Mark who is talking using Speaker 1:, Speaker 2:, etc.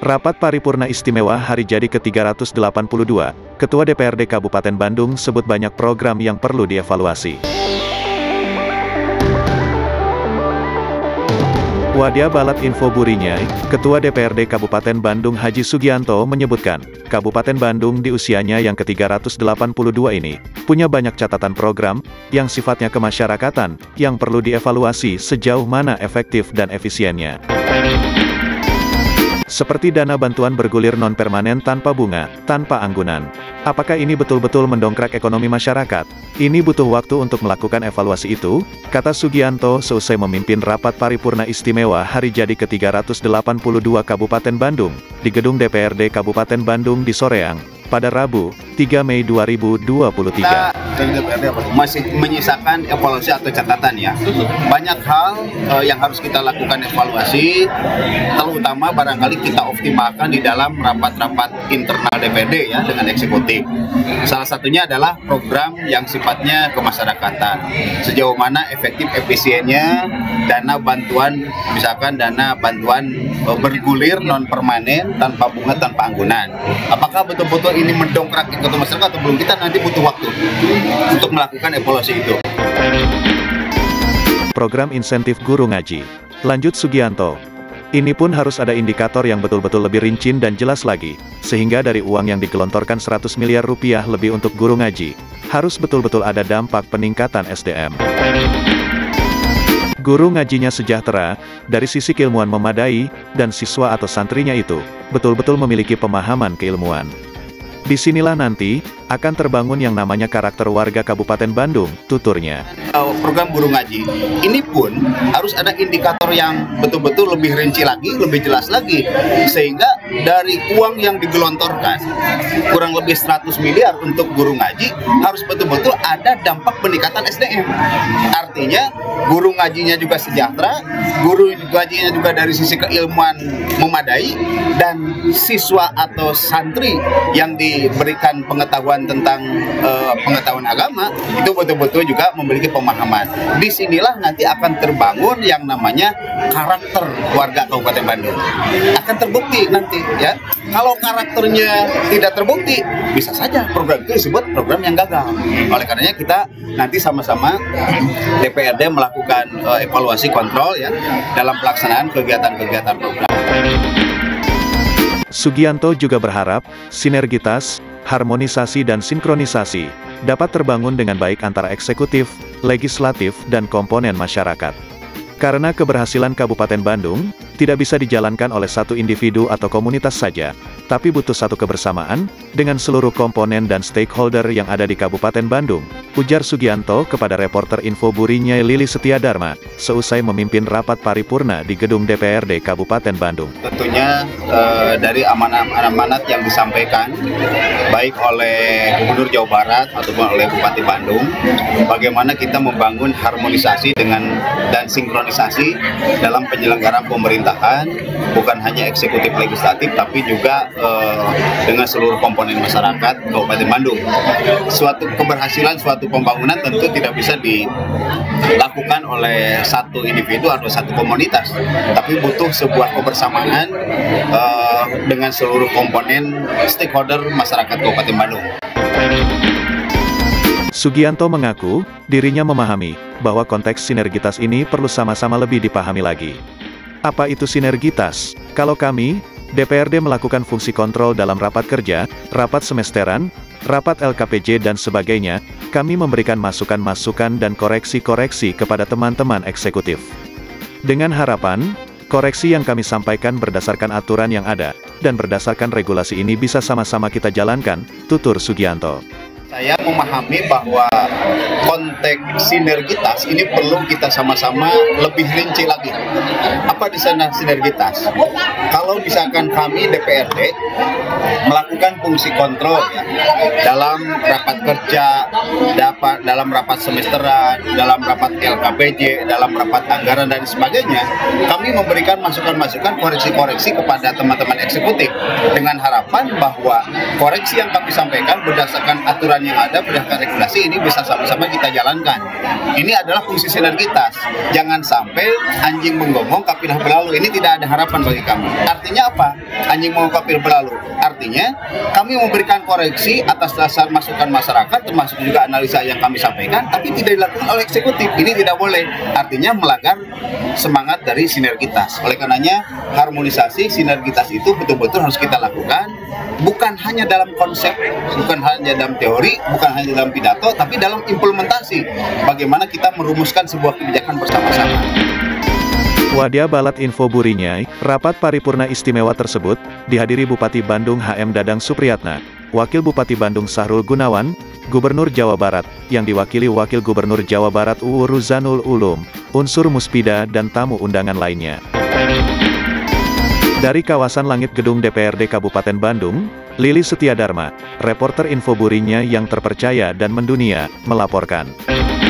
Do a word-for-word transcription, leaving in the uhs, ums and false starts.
Speaker 1: Rapat Paripurna Istimewa Hari Jadi ke tiga ratus delapan puluh dua, Ketua D P R D Kabupaten Bandung sebut banyak program yang perlu dievaluasi. Wadia Balat Info Burinya, Ketua D P R D Kabupaten Bandung Haji Sugianto menyebutkan, Kabupaten Bandung di usianya yang ke tiga ratus delapan puluh dua ini, punya banyak catatan program, yang sifatnya kemasyarakatan, yang perlu dievaluasi sejauh mana efektif dan efisiennya. Seperti dana bantuan bergulir non-permanen tanpa bunga, tanpa anggunan. Apakah ini betul-betul mendongkrak ekonomi masyarakat? Ini butuh waktu untuk melakukan evaluasi itu, kata Sugianto seusai memimpin Rapat Paripurna Istimewa Hari Jadi ke tiga ratus delapan puluh dua Kabupaten Bandung, di Gedung D P R D Kabupaten Bandung di Soreang, pada Rabu, tiga Mei dua ribu dua puluh tiga.
Speaker 2: Kita masih menyisakan evaluasi atau catatan ya. Banyak hal uh, yang harus kita lakukan evaluasi, terutama barangkali kita optimalkan di dalam rapat-rapat internal D P R D ya dengan eksekutif. Salah satunya adalah program yang sifatnya kemasyarakatan. Sejauh mana efektif efisiennya dana bantuan, misalkan dana bantuan uh, bergulir non permanen tanpa bunga tanpa anggunan. Apakah betul-betul ini mendongkrak ekonomi masyarakat atau belum? Kita nanti butuh waktu untuk melakukan evaluasi itu.
Speaker 1: Program insentif guru ngaji. Lanjut Sugianto. Ini pun harus ada indikator yang betul-betul lebih rinci dan jelas lagi, sehingga dari uang yang digelontorkan seratus miliar rupiah lebih untuk guru ngaji, harus betul-betul ada dampak peningkatan S D M. Guru ngajinya sejahtera, dari sisi keilmuan memadai, dan siswa atau santrinya itu, betul-betul memiliki pemahaman keilmuan. Disinilah nanti, akan terbangun yang namanya karakter warga Kabupaten Bandung, tuturnya.
Speaker 2: Program guru ngaji, ini pun harus ada indikator yang betul-betul lebih rinci lagi, lebih jelas lagi. Sehingga dari uang yang digelontorkan, kurang lebih seratus miliar untuk guru ngaji, harus betul-betul ada dampak peningkatan S D M. Artinya, guru ngajinya juga sejahtera, guru ngajinya juga dari sisi keilmuan memadai, dan siswa atau santri yang diberikan pengetahuan tentang uh, pengetahuan agama itu betul-betul juga memiliki pemahaman. Disinilah nanti akan terbangun yang namanya karakter warga Kabupaten Bandung. Akan terbukti nanti ya. Kalau karakternya tidak terbukti, bisa saja program itu disebut program yang gagal. Oleh karenanya kita nanti sama-sama D P R D melakukan uh, evaluasi kontrol ya dalam pelaksanaan kegiatan-kegiatan program.
Speaker 1: Sugianto juga berharap, sinergitas, harmonisasi dan sinkronisasi, dapat terbangun dengan baik antara eksekutif, legislatif dan komponen masyarakat. Karena keberhasilan Kabupaten Bandung, tidak bisa dijalankan oleh satu individu atau komunitas saja, tapi butuh satu kebersamaan, dengan seluruh komponen dan stakeholder yang ada di Kabupaten Bandung, ujar Sugianto kepada reporter Info Burinya Lili Setia Dharma, seusai memimpin rapat paripurna di Gedung D P R D Kabupaten Bandung.
Speaker 2: Tentunya eh, dari amanat-amanat yang disampaikan, baik oleh Gubernur Jawa Barat ataupun oleh Bupati Bandung, bagaimana kita membangun harmonisasi dengan dan sinkronisasi dalam penyelenggaraan pemerintahan, bukan hanya eksekutif legislatif, tapi juga eh, dengan seluruh komponen masyarakat Kabupaten Bandung. Suatu keberhasilan, suatu pembangunan tentu tidak bisa dilakukan oleh satu individu atau satu komunitas, tapi butuh sebuah kebersamaan uh, dengan seluruh komponen stakeholder masyarakat Kabupaten Bandung.
Speaker 1: Sugianto mengaku, dirinya memahami, bahwa konteks sinergitas ini perlu sama-sama lebih dipahami lagi. Apa itu sinergitas? Kalau kami, D P R D melakukan fungsi kontrol dalam rapat kerja, rapat semesteran, rapat L K P J dan sebagainya, kami memberikan masukan-masukan dan koreksi-koreksi kepada teman-teman eksekutif. Dengan harapan, koreksi yang kami sampaikan berdasarkan aturan yang ada, dan berdasarkan regulasi ini bisa sama-sama kita jalankan, tutur Sugianto.
Speaker 2: Saya memahami bahwa konteks sinergitas ini perlu kita sama-sama lebih rinci lagi. Apa di sana sinergitas? Kalau misalkan kami D P R D melakukan fungsi kontrol ya, dalam rapat kerja, dapat dalam rapat semesteran, dalam rapat L K P J, dalam rapat anggaran dan sebagainya, kami memberikan masukan-masukan, koreksi-koreksi kepada teman-teman eksekutif dengan harapan bahwa koreksi yang kami sampaikan berdasarkan aturan peraturan yang ada, berdasarkan regulasi ini bisa sama-sama kita jalankan. Ini adalah fungsi sinergitas. Jangan sampai anjing menggonggong, kapilah berlalu. Ini tidak ada harapan bagi kami. Artinya apa? Anjing menggonggong, kapilah berlalu. Artinya kami memberikan koreksi atas dasar masukan masyarakat, termasuk juga analisa yang kami sampaikan, tapi tidak dilakukan oleh eksekutif. Ini tidak boleh. Artinya melanggar semangat dari sinergitas. Oleh karenanya harmonisasi sinergitas itu betul-betul harus kita lakukan, bukan hanya dalam konsep, bukan hanya dalam teori, bukan hanya dalam pidato, tapi dalam implementasi. Bagaimana kita merumuskan sebuah kebijakan bersama-sama.
Speaker 1: Wadia Balat Info Burinyai, rapat paripurna istimewa tersebut dihadiri Bupati Bandung H M Dadang Supriyatna, Wakil Bupati Bandung Sahrul Gunawan, Gubernur Jawa Barat, yang diwakili Wakil Gubernur Jawa Barat U U Ruzanul Ulum, unsur Muspida dan tamu undangan lainnya. Dari kawasan Langit Gedung D P R D Kabupaten Bandung, Lili Setiadarma, reporter Info Burinyai yang terpercaya dan mendunia, melaporkan.